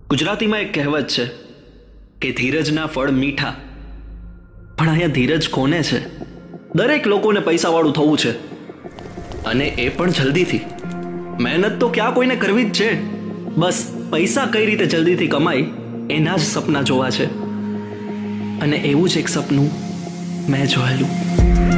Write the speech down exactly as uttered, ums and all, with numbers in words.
ગુજરાતીમાં એક કહેવત છે કે ધીરજના ફળ મીઠા, પણ અહીંયા ધીરજ કોને છે? દરેક લોકોને પૈસાવાળું થવું છે, અને એ પણ જલ્દીથી. મહેનત તો ક્યાં કોઈને કરવી જ છે, બસ પૈસા કઈ રીતે જલ્દીથી કમાય એના જ સપના જોવા છે. અને એવું જ એક સપનું મેં જોયેલું.